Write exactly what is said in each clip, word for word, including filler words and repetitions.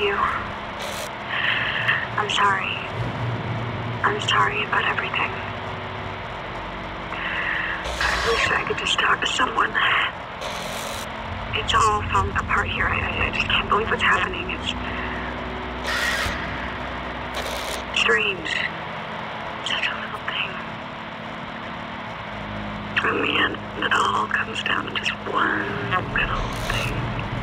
you. I'm sorry. I'm sorry about everything. I wish I could just talk to someone. It's all falling apart here. I, I just can't believe what's happening. It's strange. Such a little thing. In the end, it all comes down to just one little thing.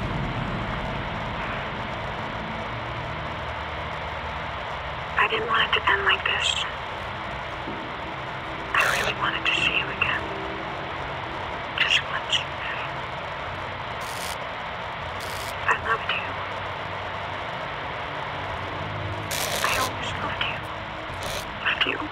I didn't want it to end like this. I really wanted to see you again. Just once. I loved you. I always loved you. Loved you.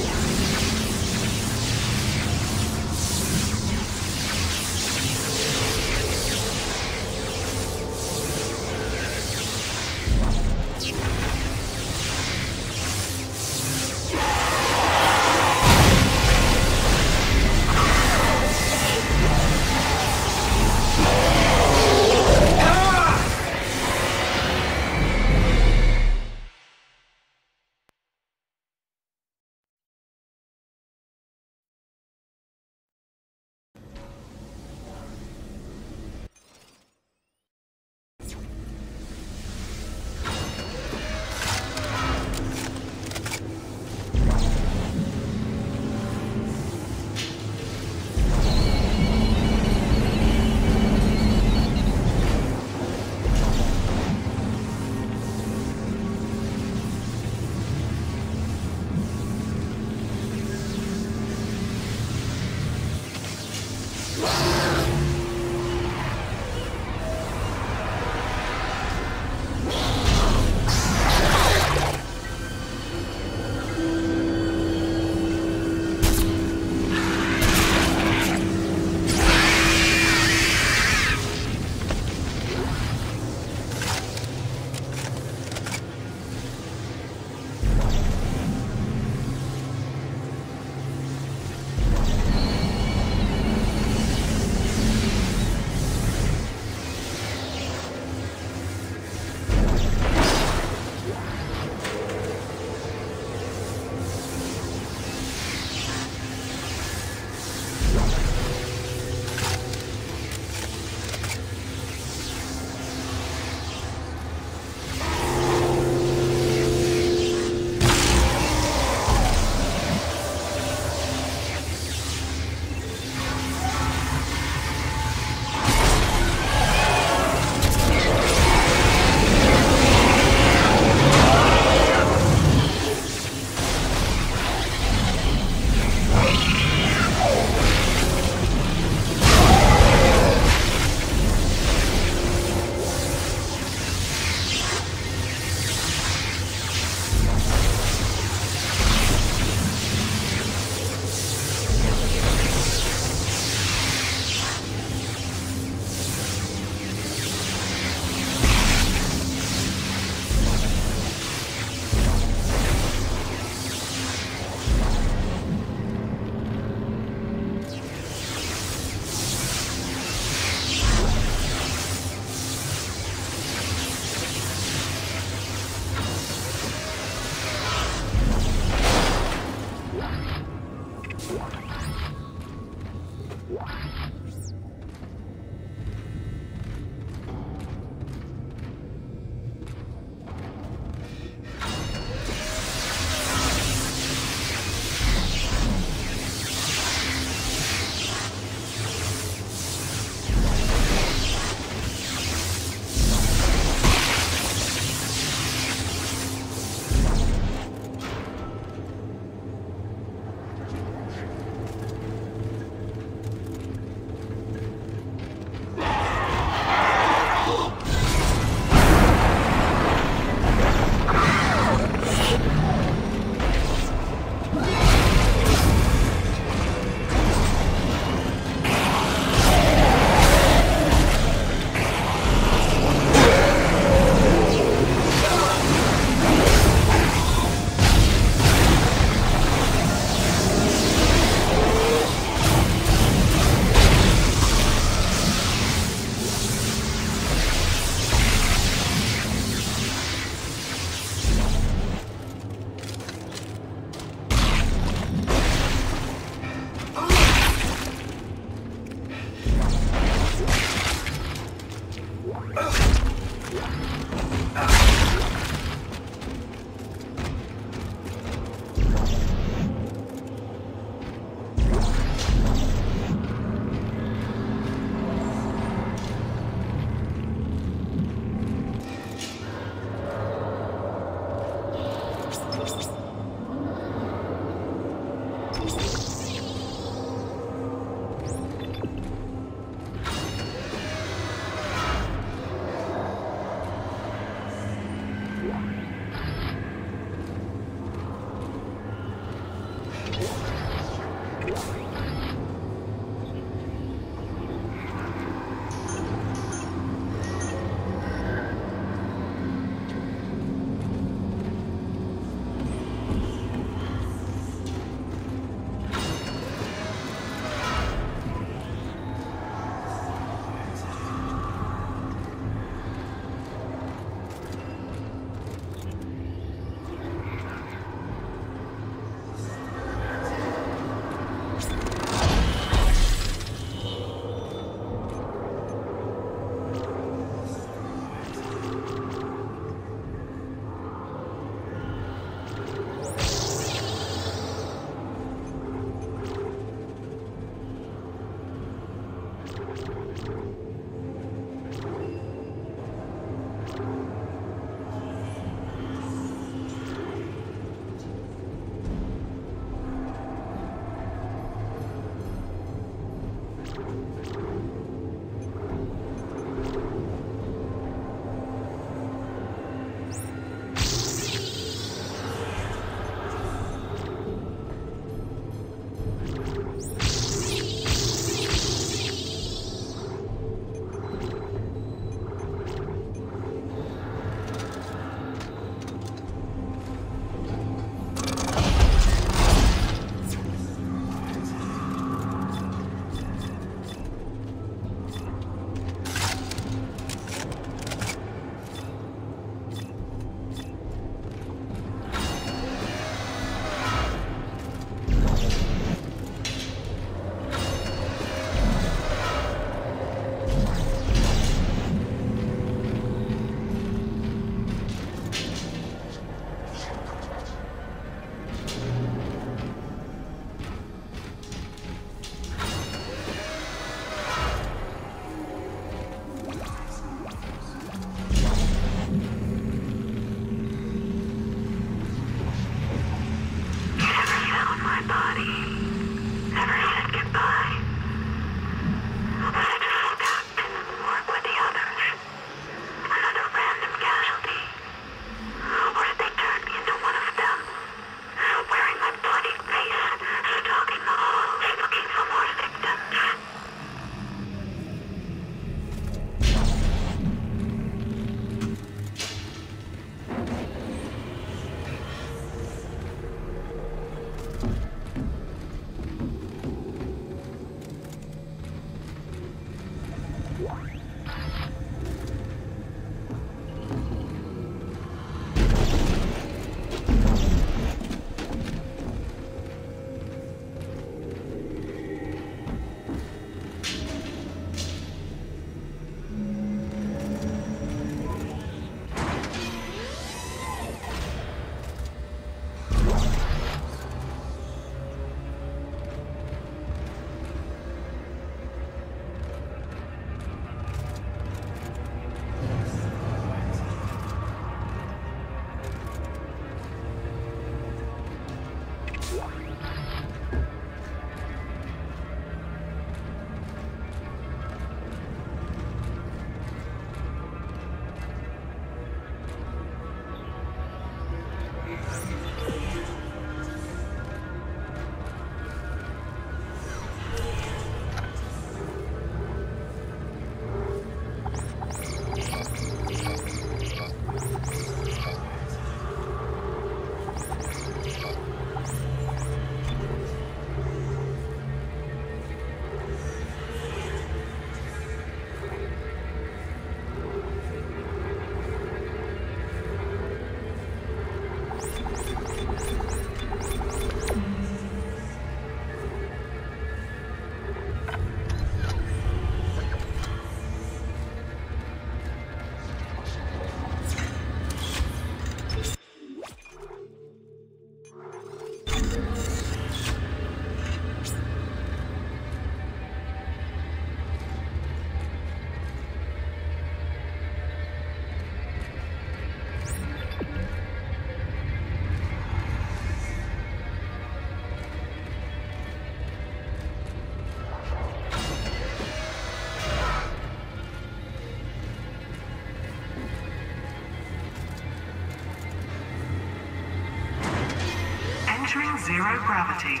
zero gravity.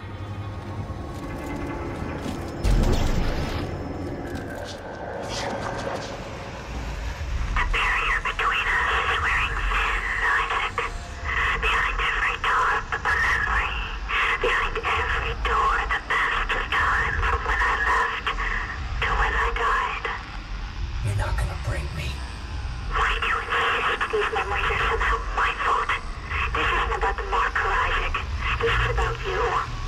A barrier between us is wearing thin, Isaac. Behind every door, a memory. Behind every door, the passage of time from when I left to when I died. You're not gonna break me. Why do you insist these memories are somehow my fault? This isn't about the marker, Isaac. This is about you.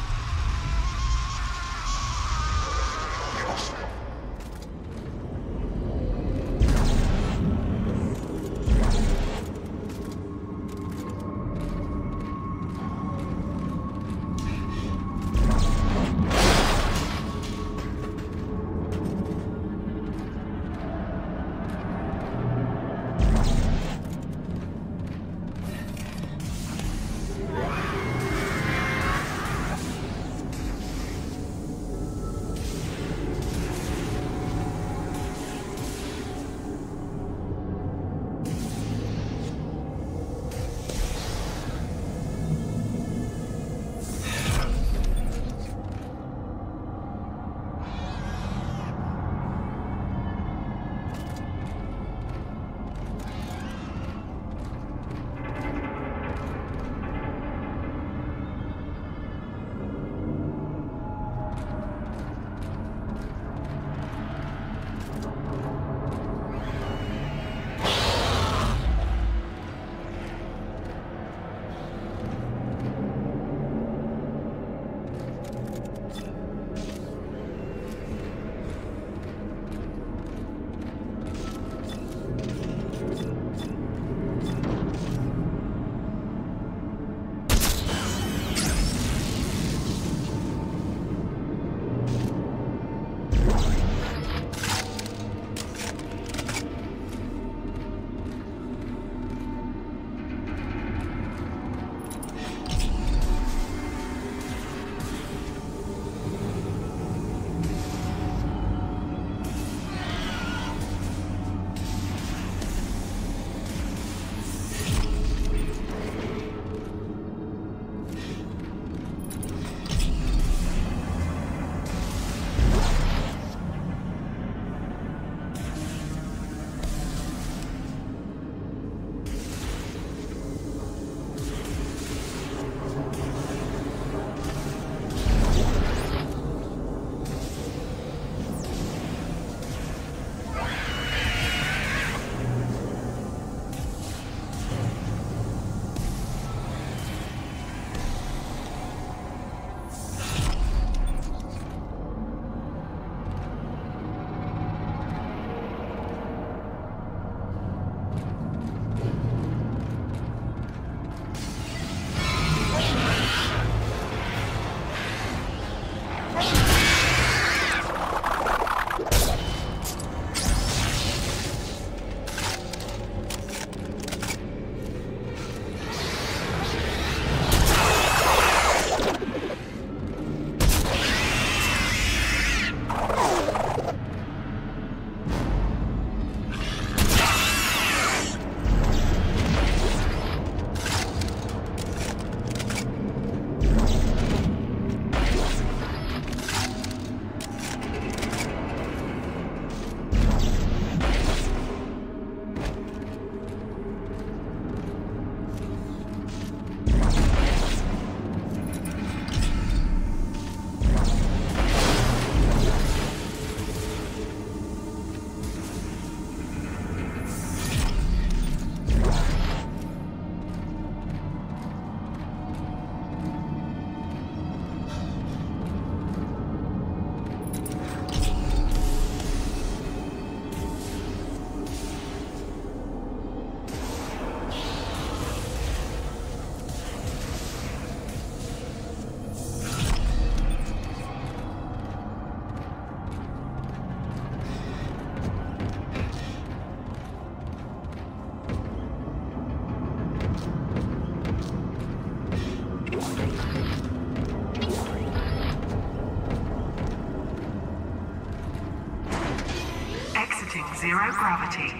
Zero gravity.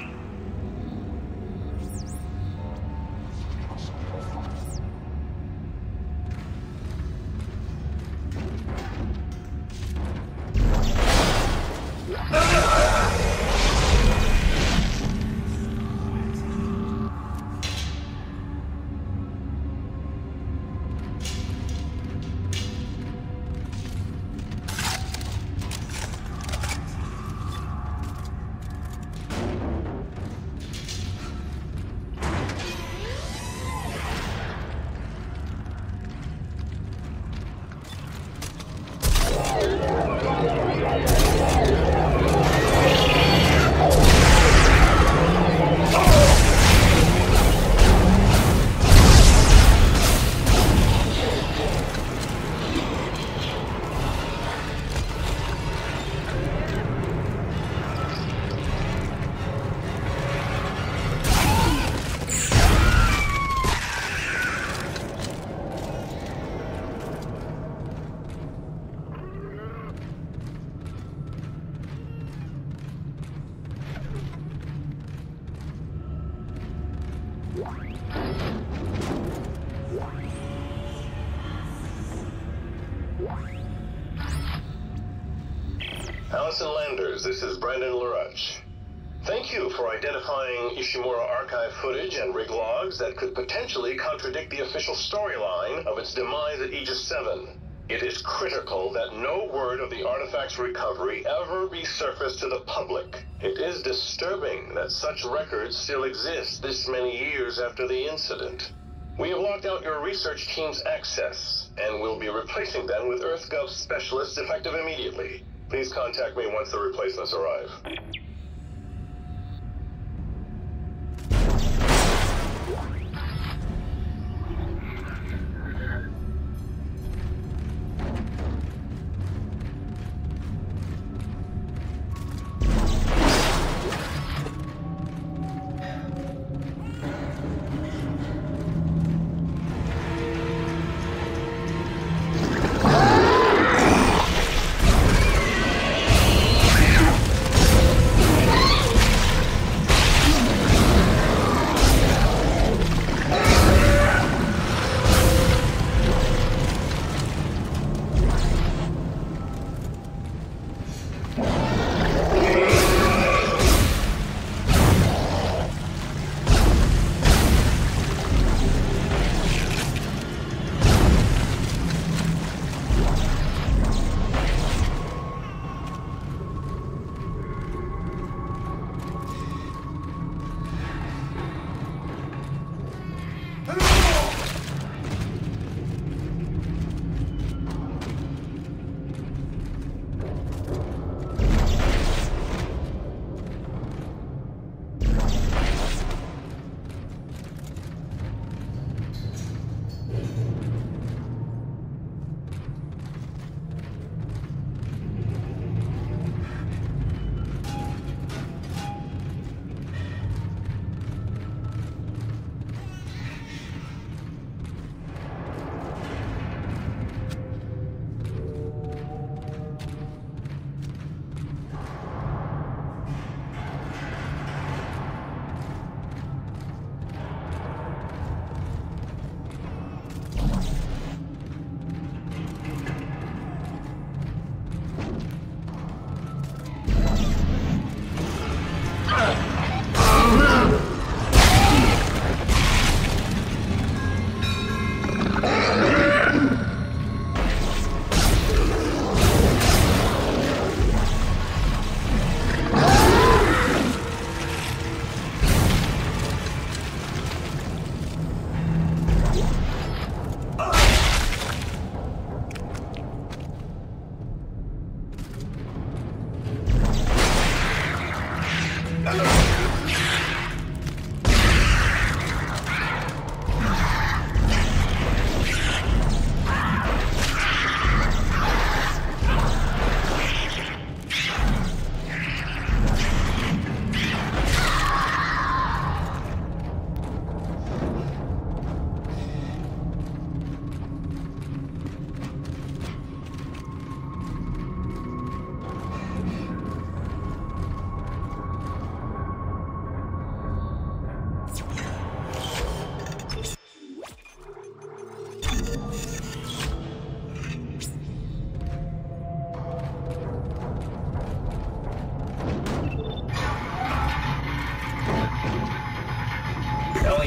Allison Landers, this is Brandon LaRuche. Thank you for identifying Ishimura archive footage and rig logs that could potentially contradict the official storyline of its demise at Aegis seven. It is critical that no word of the artifact's recovery ever be surfaced to the public. It is disturbing that such records still exist this many years after the incident. We have locked out your research team's access, and will be replacing them with EarthGov specialists effective immediately. Please contact me once the replacements arrive.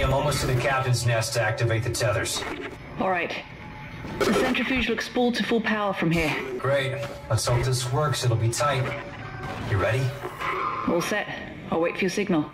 I'm almost to the captain's nest to activate the tethers. All right. The centrifuge looks spooled to full power from here. Great. Let's hope this works. It'll be tight. You ready? All set. I'll wait for your signal.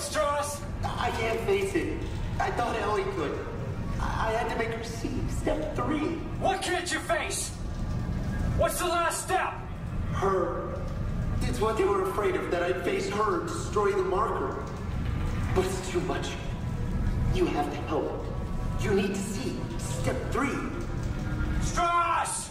Strauss! I can't face it. I thought Ellie could. I, I had to make her see step three. What can't you face? What's the last step? Her. It's what they were afraid of, that I'd face her and destroy the marker. But it's too much. You have to help. You need to see step three. Strauss!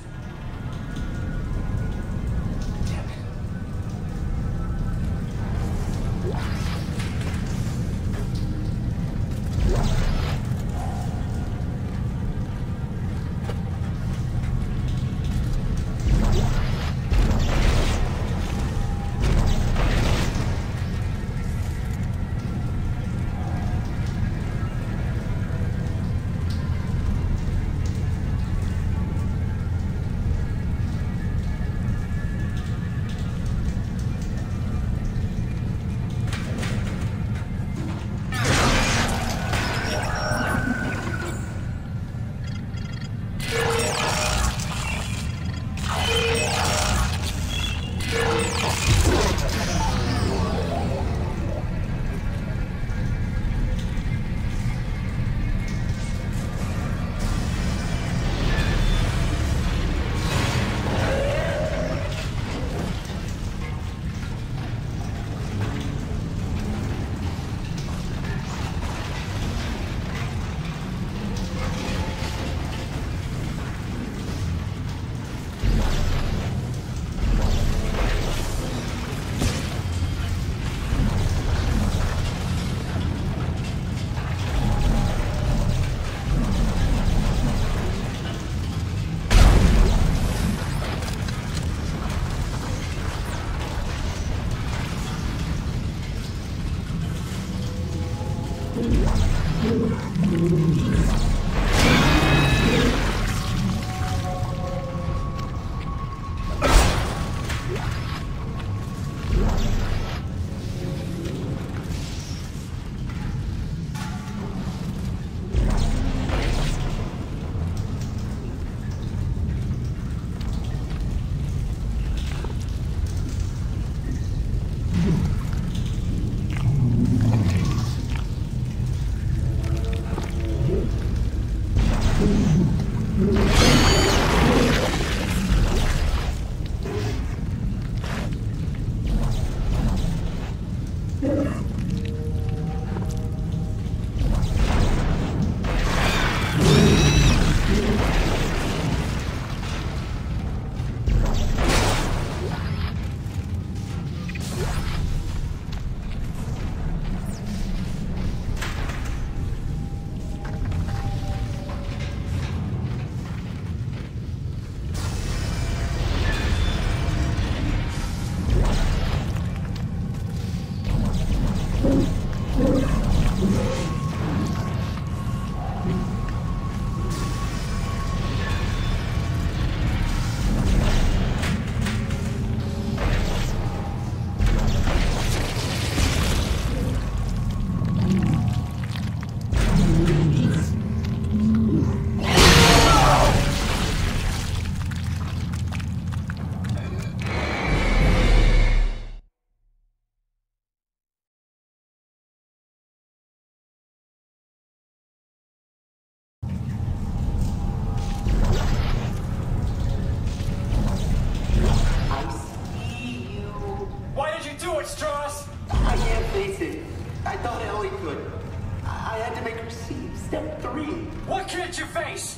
Strauss! I can't face it. I thought Ellie could. I had to make her see step three. What can't you face?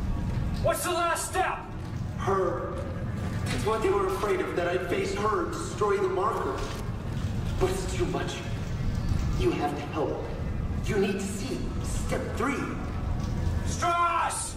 What's the last step? Her. It's what they were afraid of, that I'd face her and destroy the marker. But it's too much. You have to help. You need to see step three. Strauss!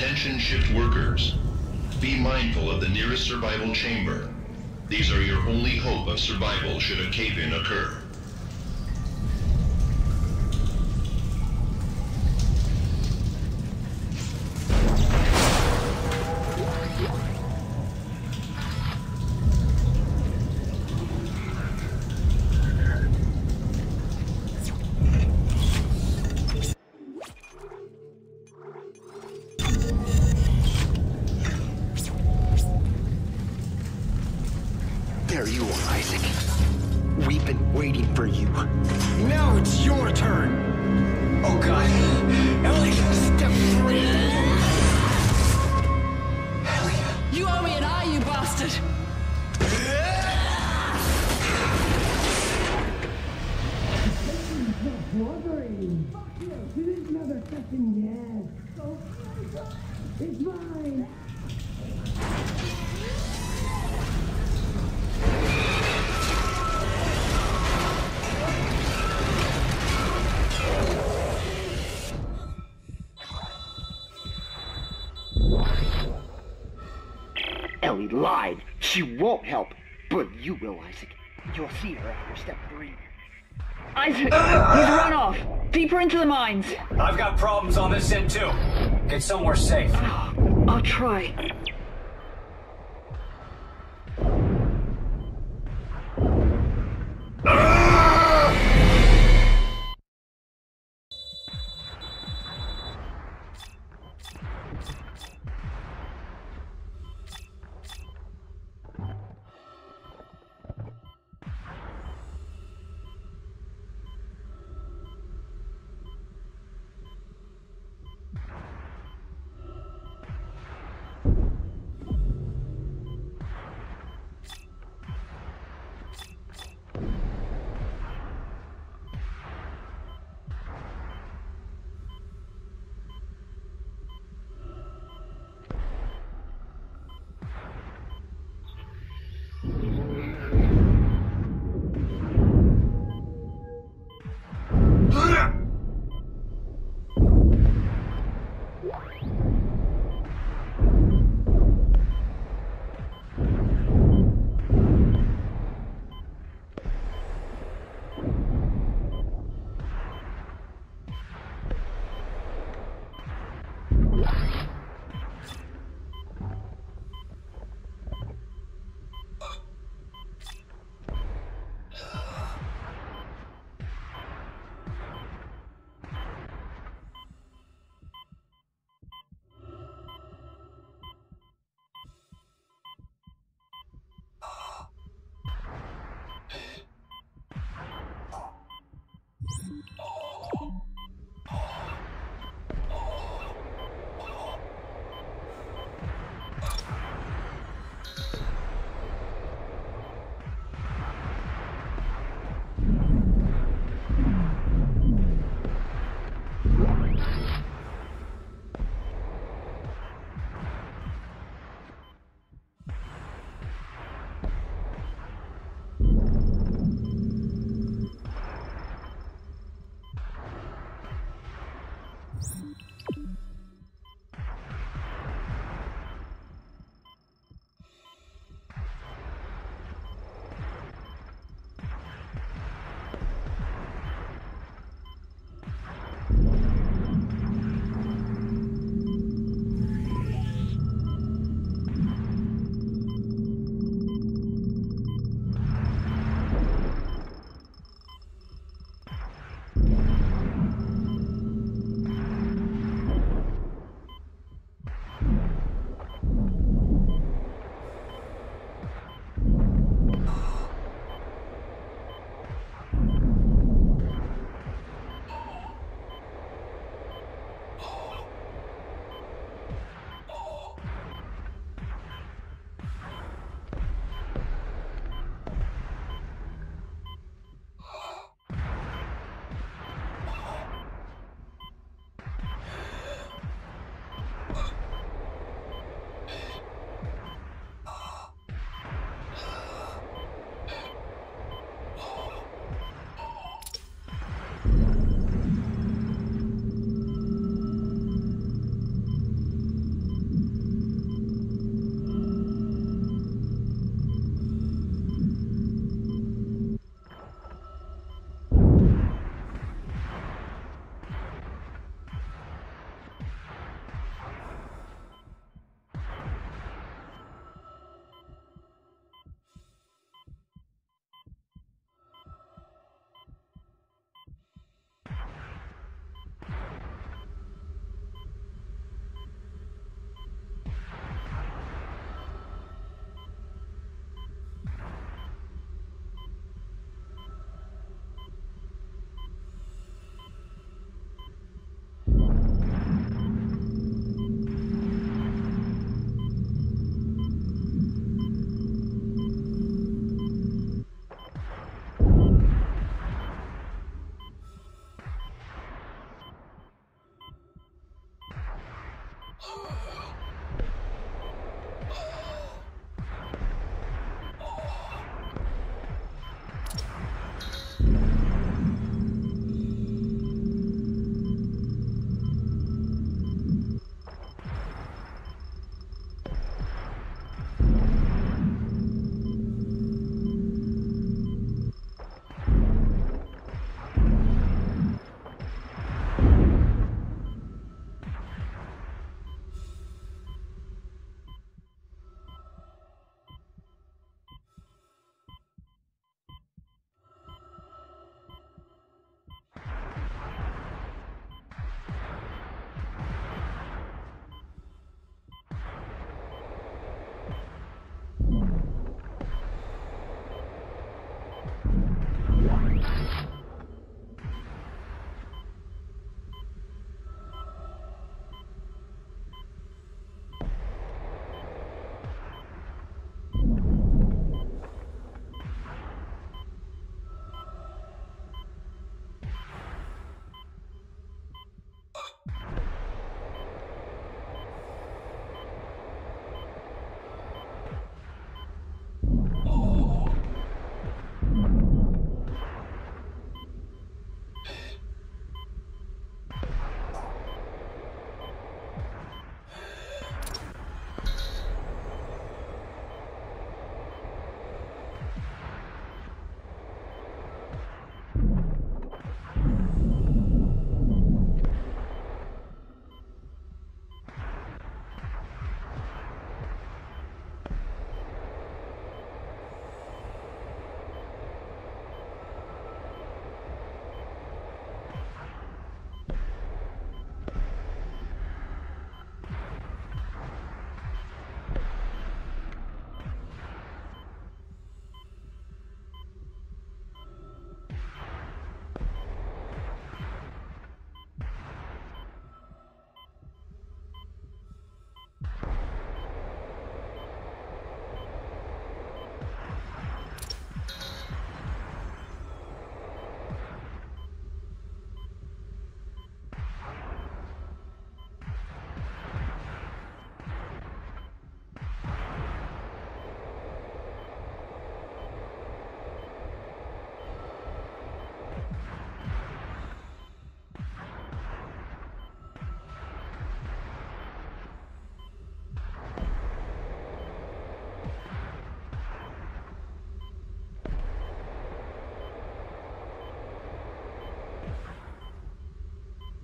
Attention shift workers. Be mindful of the nearest survival chamber. These are your only hope of survival should a cave-in occur. There you are, Isaac. We've been waiting for you. Now it's your turn. Oh god. Ellie! Step three. Ellie! You owe me an eye, you bastard! It's mine! Ellie lied. She won't help. But you will, Isaac. You'll see her after step three. Isaac, he's run off. Deeper into the mines. I've got problems on this end too. Get somewhere safe. I'll try.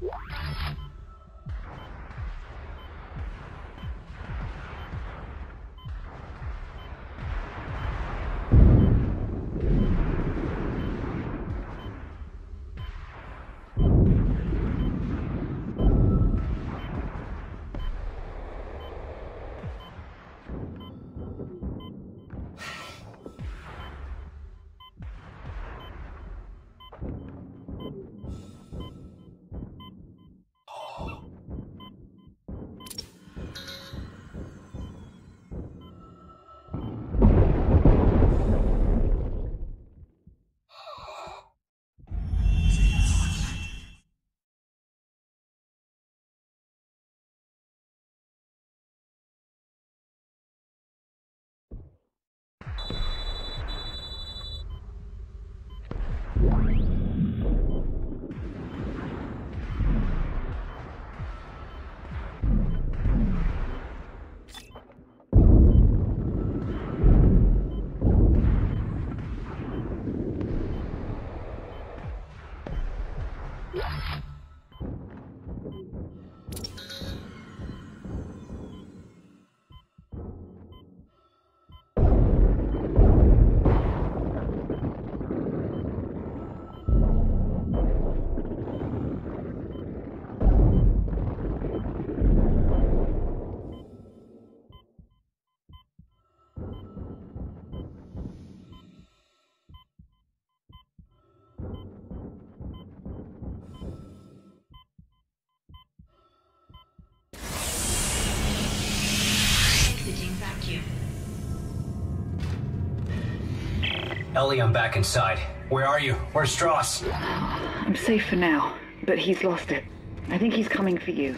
Ellie, I'm back inside. Where are you? Where's Strauss? I'm safe for now, but he's lost it. I think he's coming for you.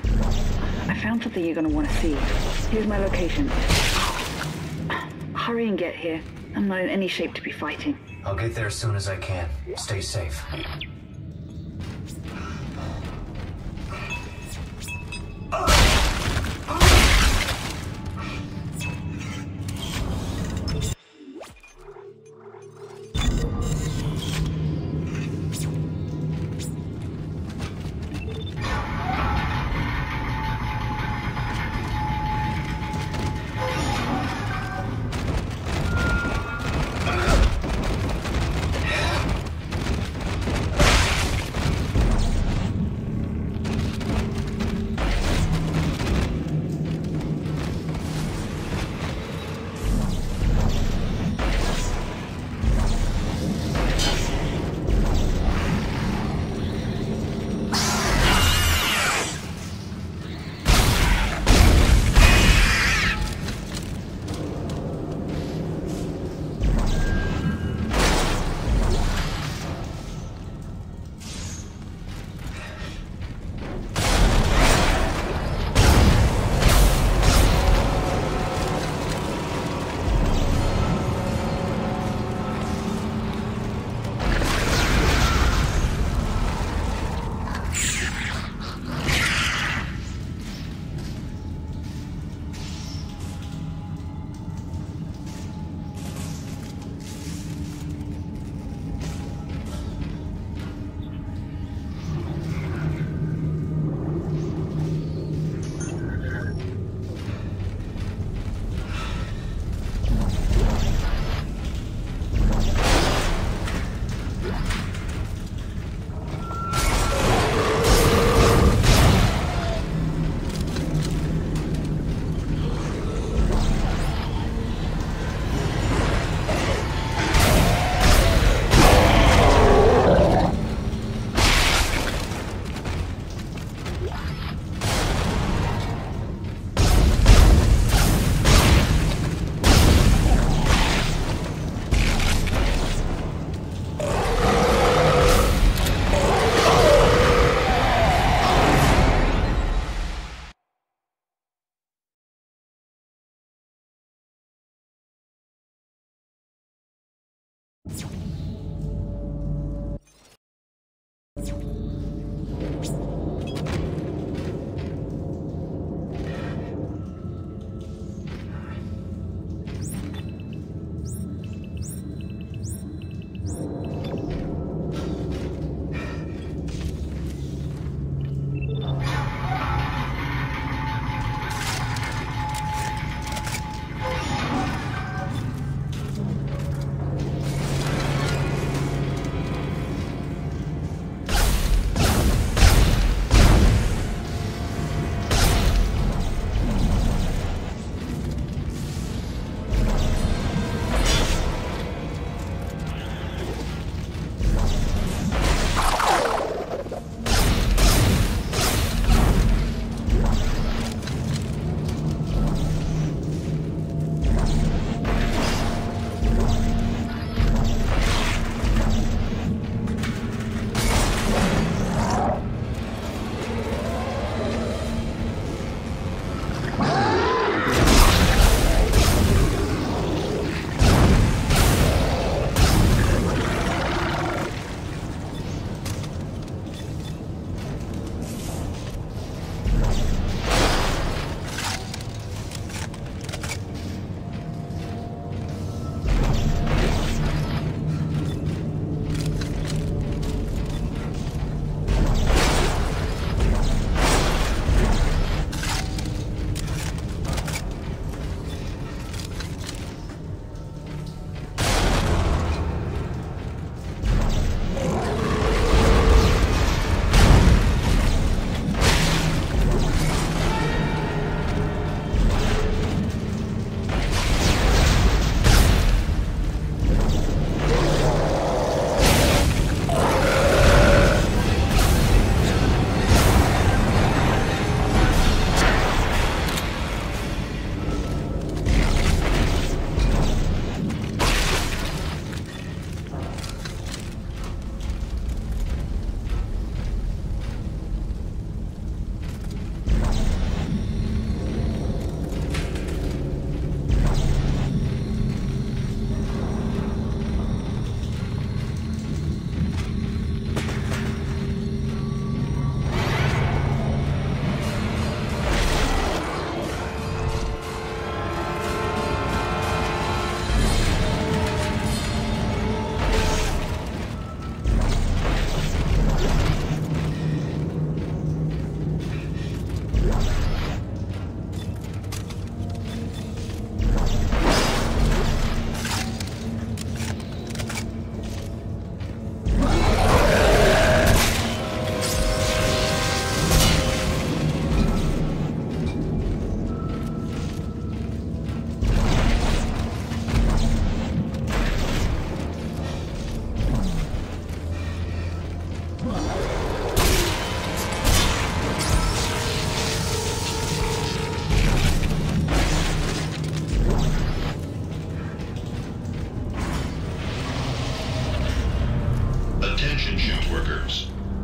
I found something you're gonna want to see. Here's my location. Hurry and get here. I'm not in any shape to be fighting. I'll get there as soon as I can. Stay safe.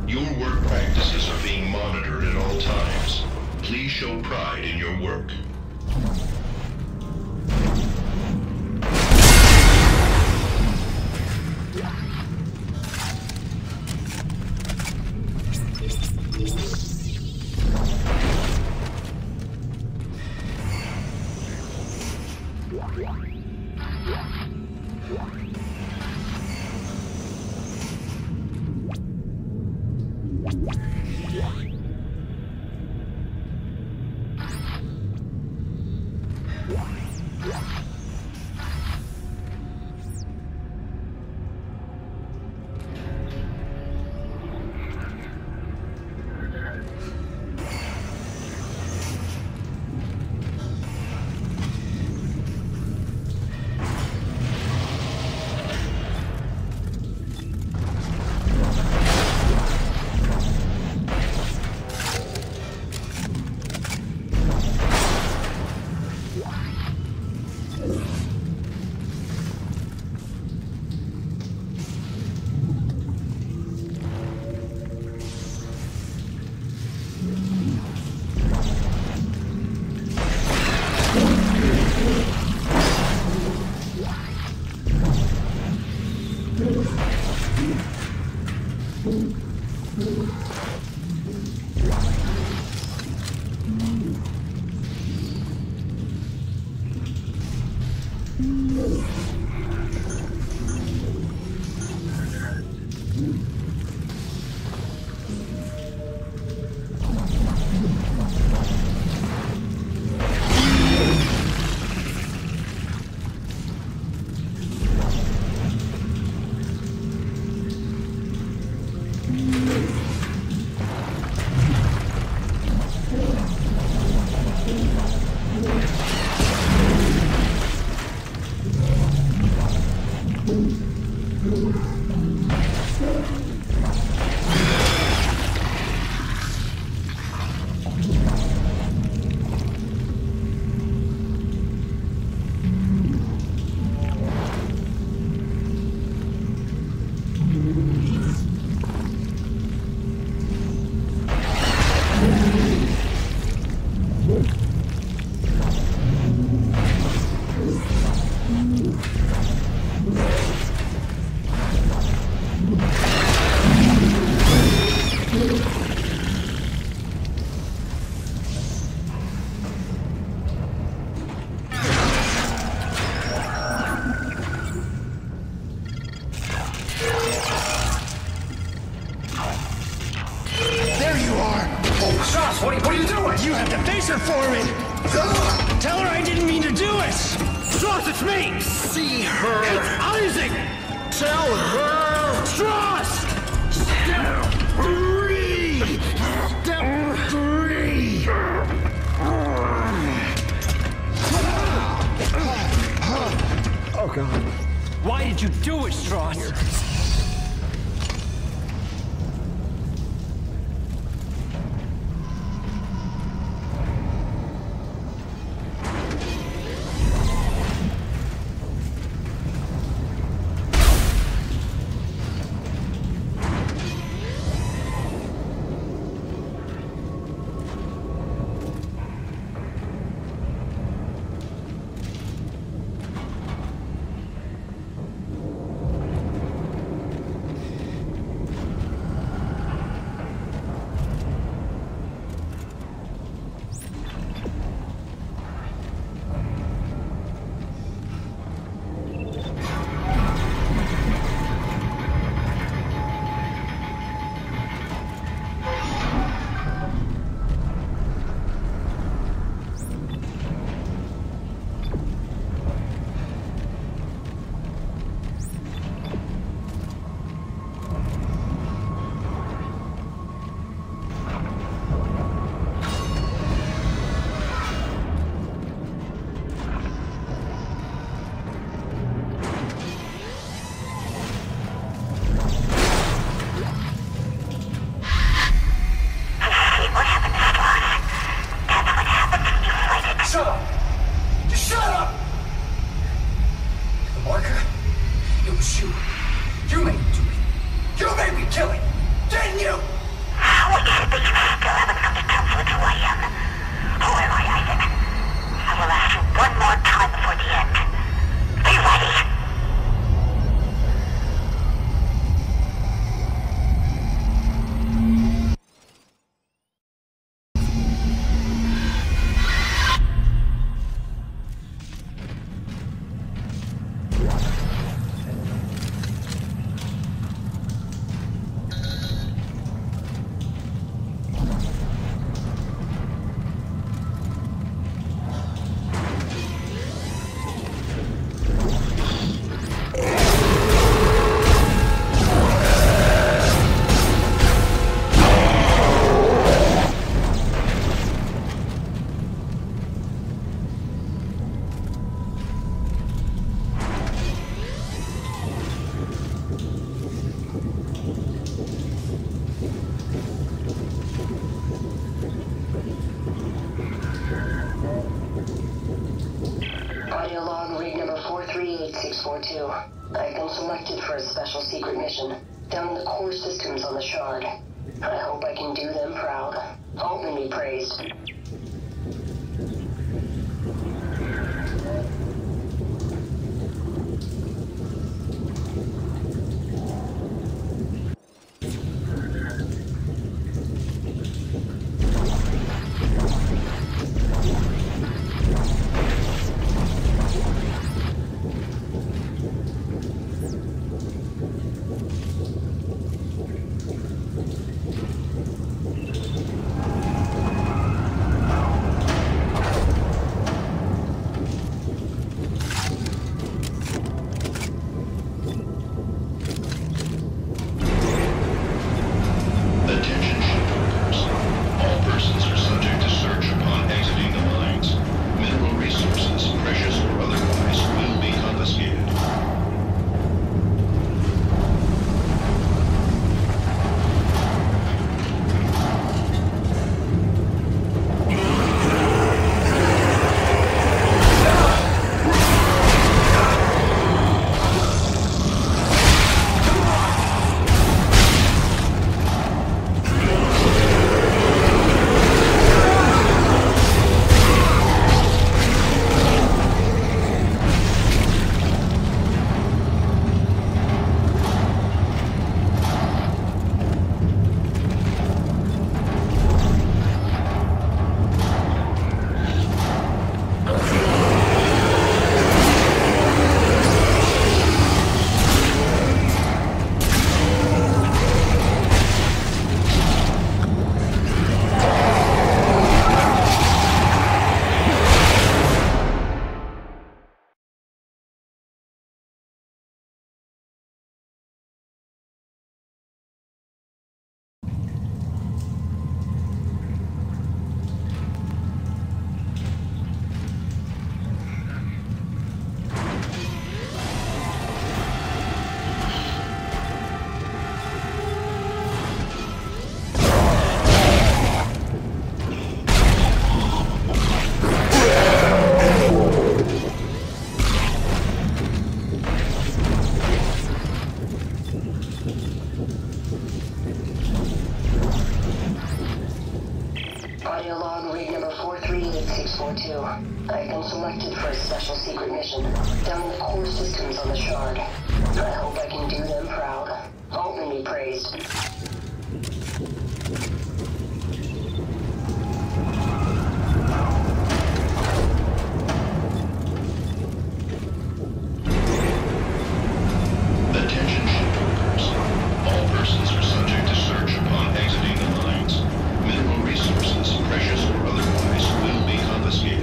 Your work practices are being monitored at all times. Please show pride in your work. What are, what are you doing? You have to face her for me! Tell her I didn't mean to do it! Strauss, it's me! See her! It's Isaac! Tell her! Strauss! Step three! Step three! Oh, God. Why did you do it, Strauss? eight six four two. I've been selected for a special secret mission down in the core systems on the Shard. I hope I can do them proud. Altman be praised. I've been selected for a special secret mission down in the core systems on the Shard. I hope I can do them proud. Altman be praised. Attention shipbuilders. All persons are subject to search upon exiting the mines. Mineral resources, precious or otherwise, will be confiscated.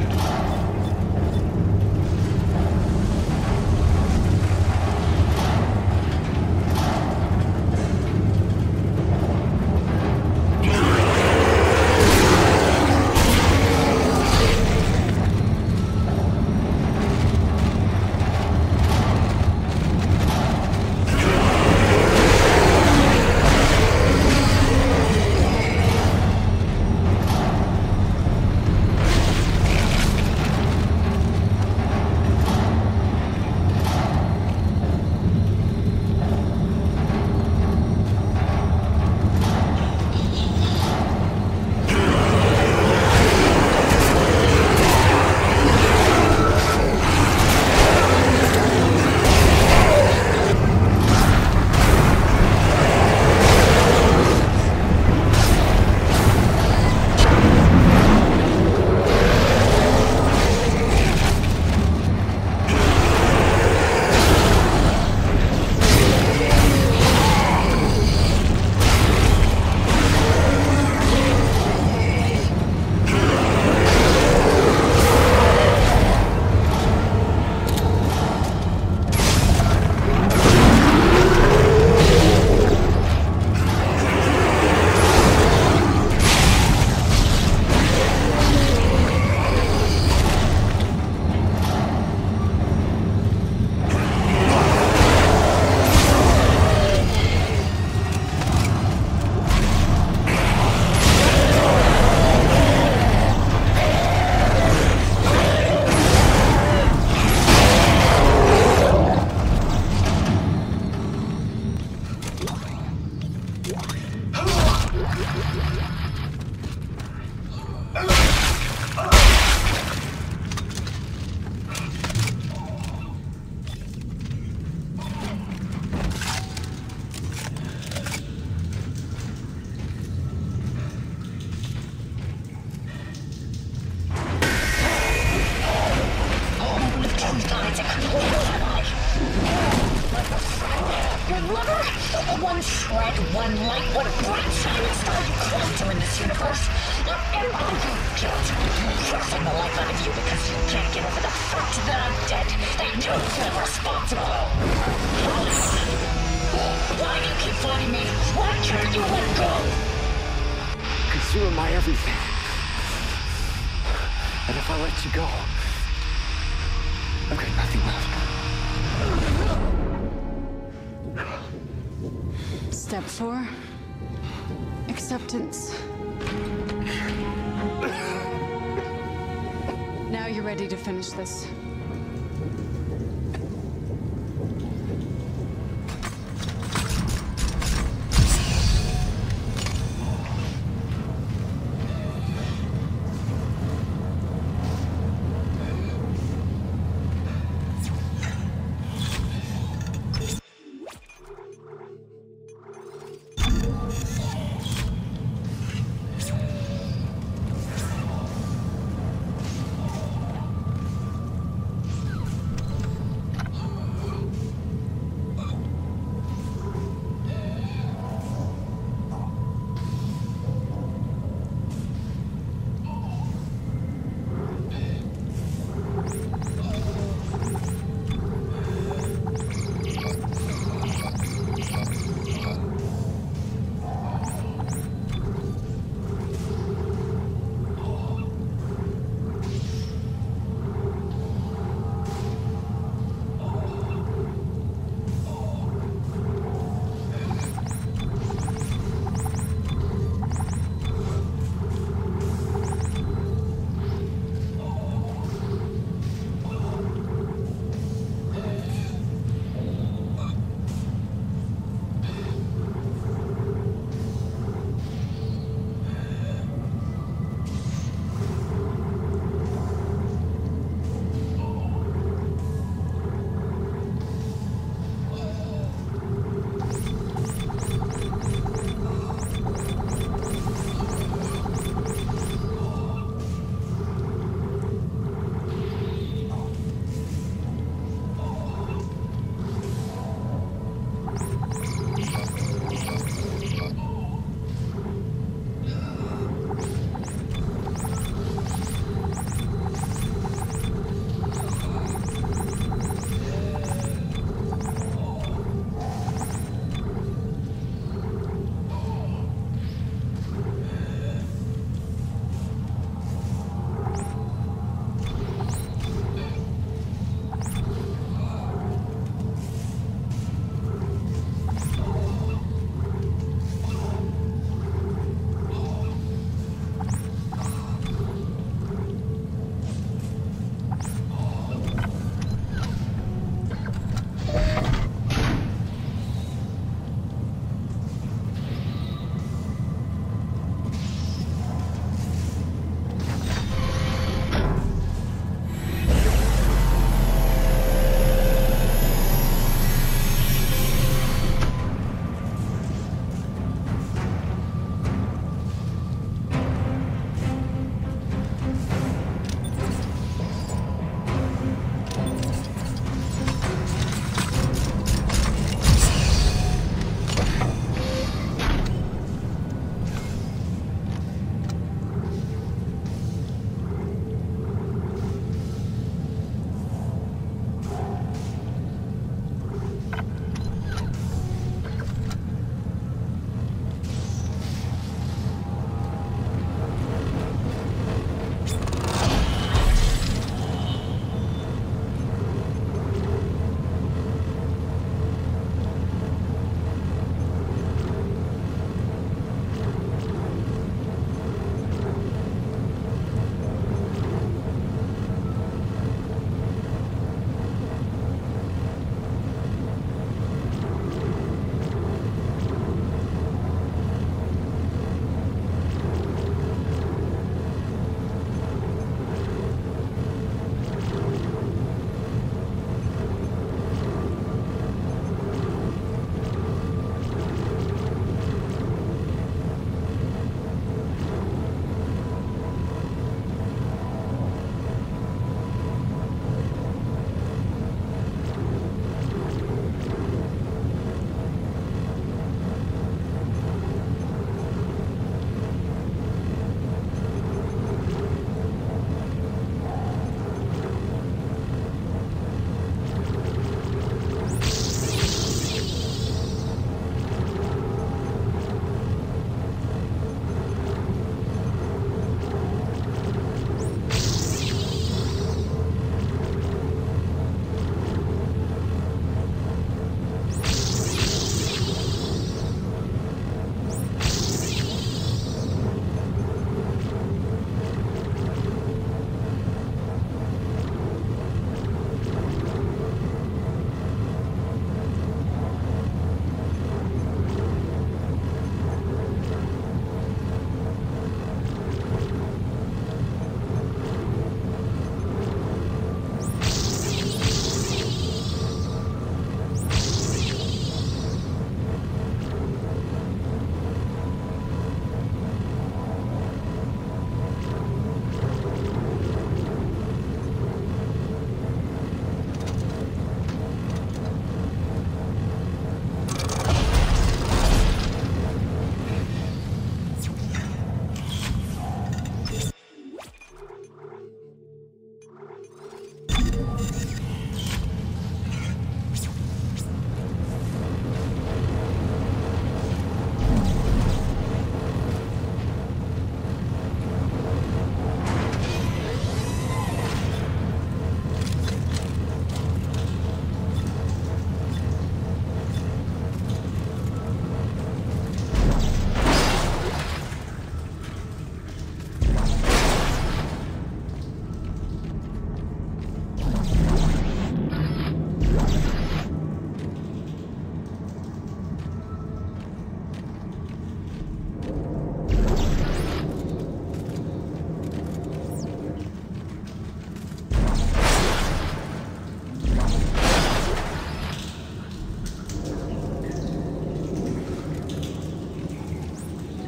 to in this universe. Am I your guilt? Sucking the life out of you because you can't get over the fact that I'm dead and you feel responsible. Why do you keep fighting me? Why can't you let go? Because you are my everything. And if I let you go, I've got nothing left. Step four. Acceptance. Now you're ready to finish this.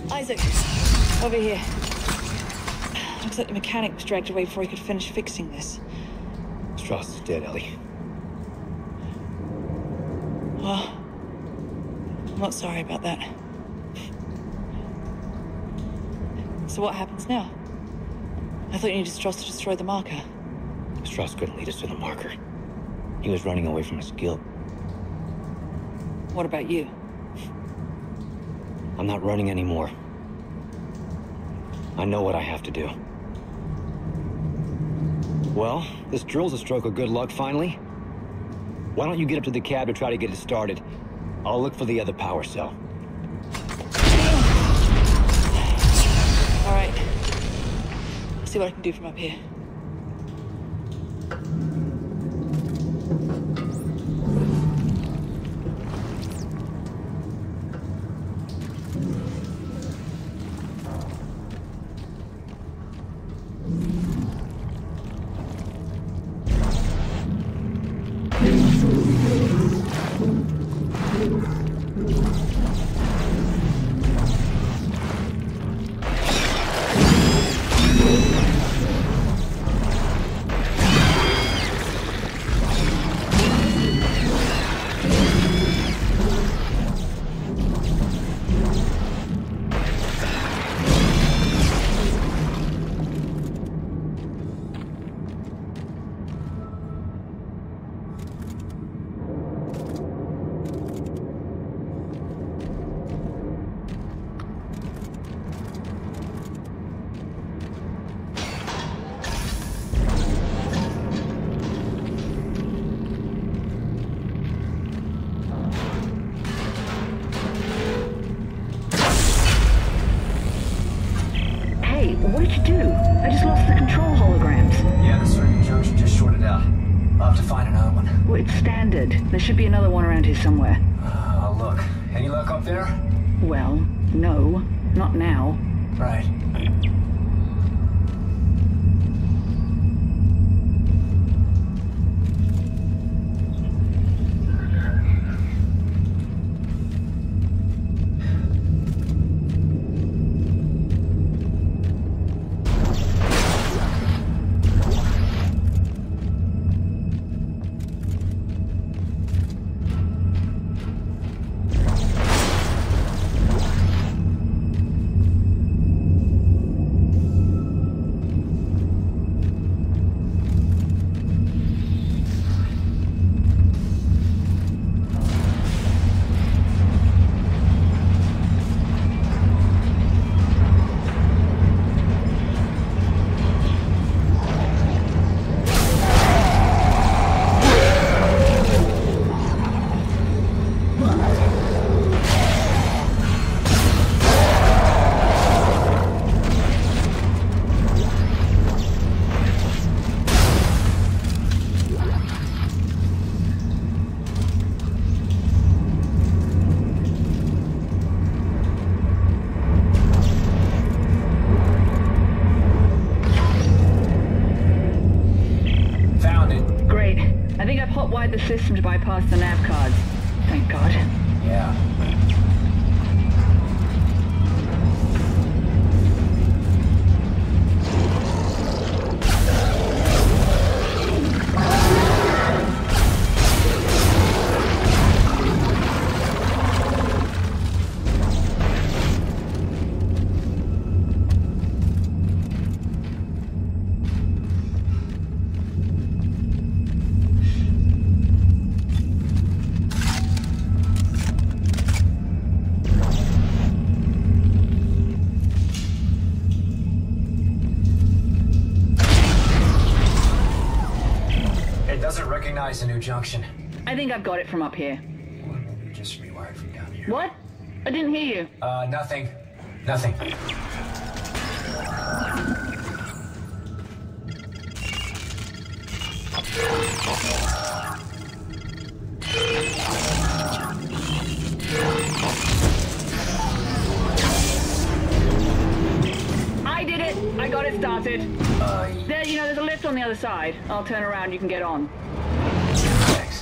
Isaac, over here. Looks like the mechanic was dragged away before he could finish fixing this. Strauss is dead, Ellie. Well, I'm not sorry about that. So what happens now? I thought you needed Strauss to destroy the marker. Strauss couldn't lead us to the marker. He was running away from his guilt. What about you? I'm not running anymore. I know what I have to do. Well, this drill's a stroke of good luck, finally. Why don't you get up to the cab to try to get it started? I'll look for the other power cell. All right. I'll see what I can do from up here. What did you do? I just lost the control holograms. Yeah, the circuit junction just shorted out. I'll have to find another one. Well, it's standard. There should be another one around here somewhere. Uh, I'll look. Any luck up there? Well, no. Not now. Right. The system to bypass the nav cards. Thank God. Yeah. Recognize a new junction. I think I've got it from up here. Or maybe just rewired from down here. What? I didn't hear you. Uh, nothing. Nothing. I did it! I got it started. Uh, there, you know, there's a lift on the other side. I'll turn around, you can get on. Thanks.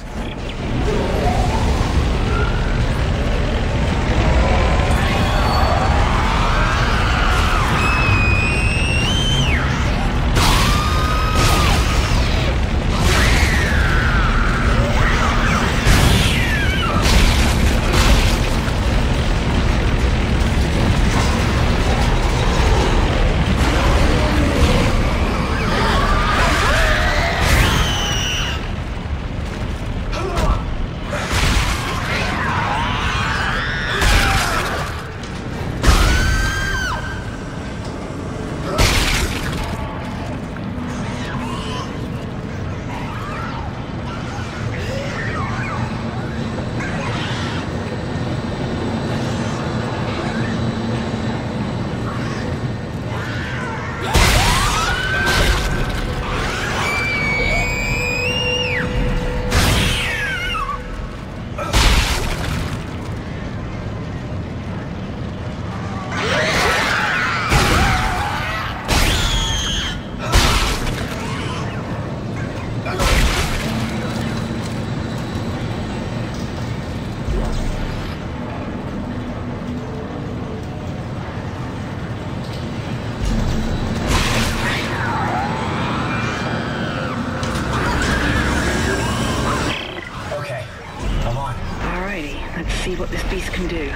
beast can do.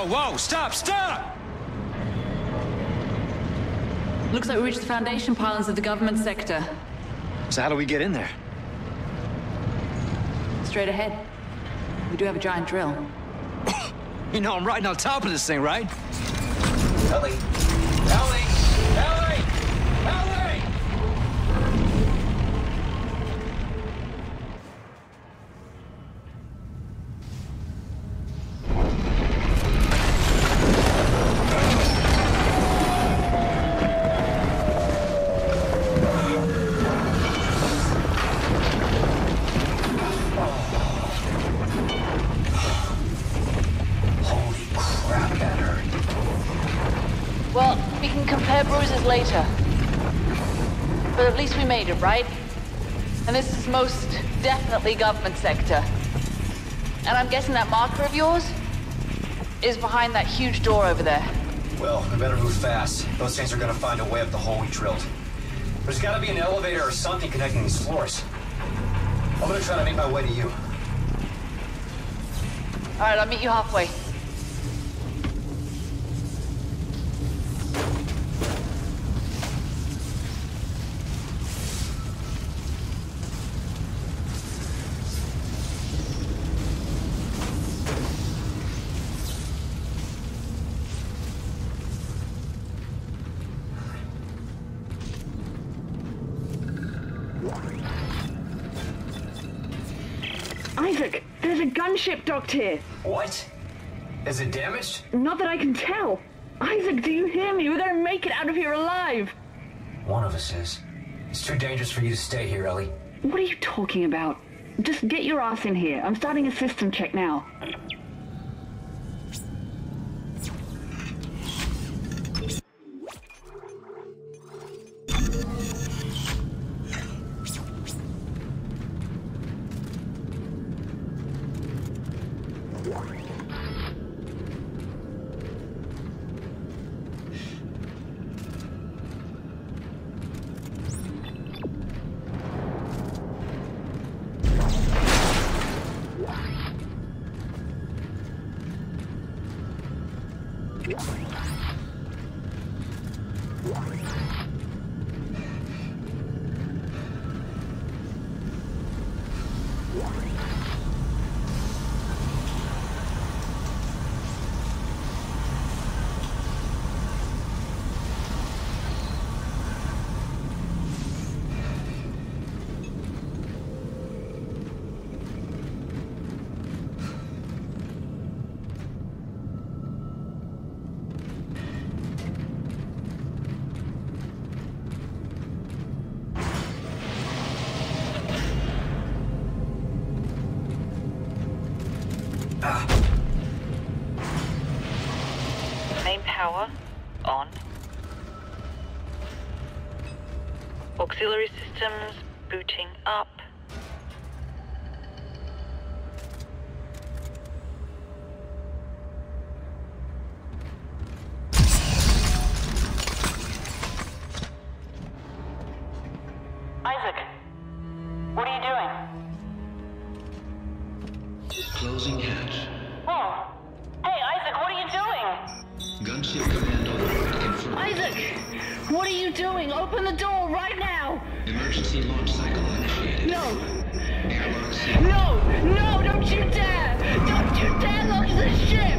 whoa, whoa! Stop, stop! Looks like we reached the foundation pylons of the government sector. So how do we get in there? Straight ahead. We do have a giant drill. You know I'm riding on top of this thing, right? Ellie! Ellie! Ellie! Ellie! Well, we can compare bruises later. But at least we made it, right? And this is most definitely government sector. And I'm guessing that marker of yours is behind that huge door over there. Well, we better move fast. Those things are gonna find a way up the hole we drilled. There's gotta be an elevator or something connecting these floors. I'm gonna try to make my way to you. Alright, I'll meet you halfway. Isaac, there's a gunship docked here. What? Is it damaged? Not that I can tell. Isaac, do you hear me? We're gonna make it out of here alive. One of us is. It's too dangerous for you to stay here, Ellie. What are you talking about? Just get your ass in here. I'm starting a system check now. Main power on. Auxiliary systems booting up. Isaac, what are you doing? Closing hatch. Whoa! Hey, Isaac, what are you doing? Gunship command override confirmed. Isaac! What are you doing? Open the door right now! Emergency launch cycle initiated. No! Airlock sealed. No! No! Don't you dare! Don't you dare launch the ship!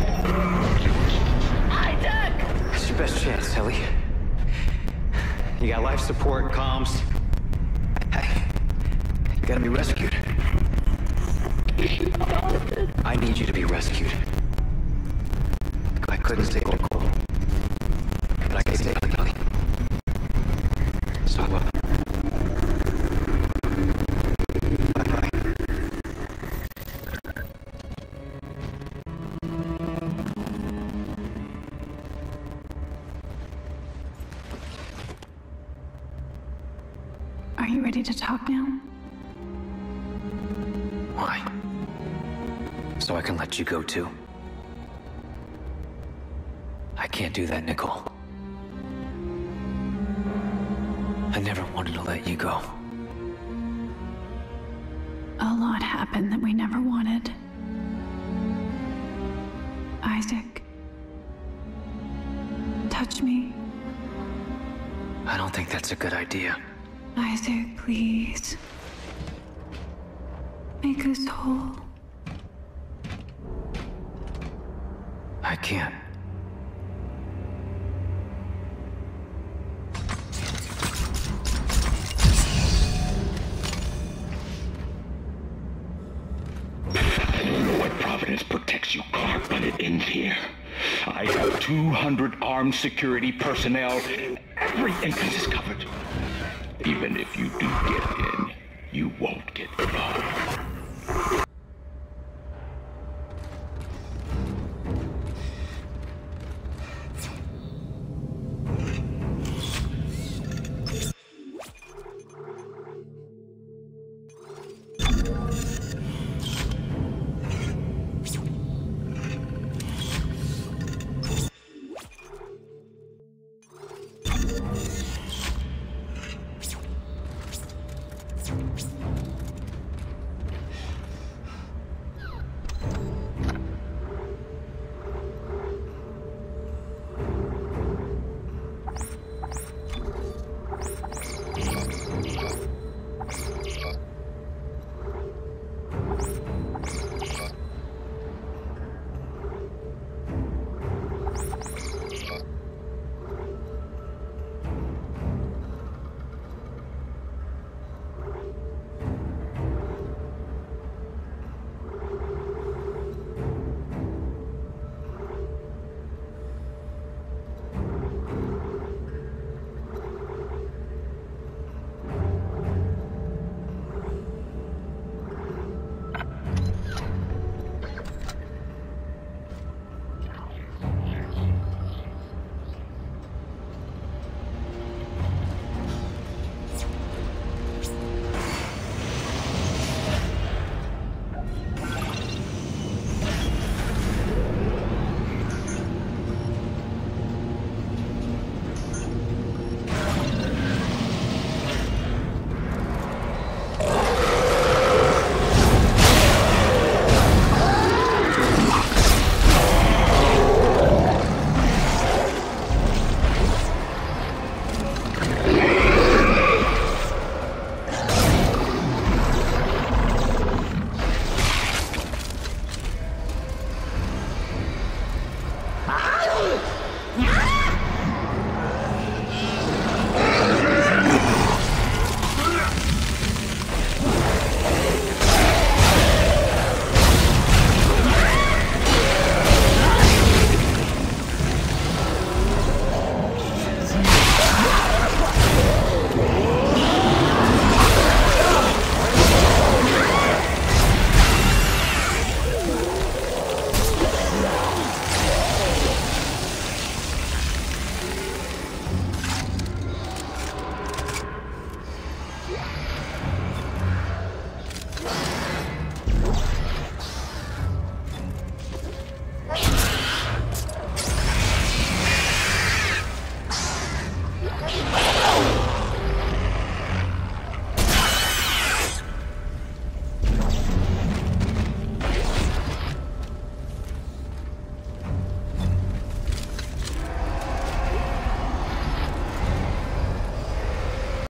Isaac! That's your best chance, Ellie. You got life support, comms. Hey, you gotta be rescued. I need you to be rescued. I couldn't stay cold, cold. But I can stay like Ellie. So, uh... bye-bye. Are you ready to talk now? Why? So I can let you go too? I can't do that, Nicole. I never wanted to let you go. A lot happened that we never wanted. Isaac, touch me. I don't think that's a good idea. Isaac, please. Make us whole. I can't. I don't know what Providence protects you, Clark, but it ends here. I have two hundred armed security personnel. Every entrance is covered.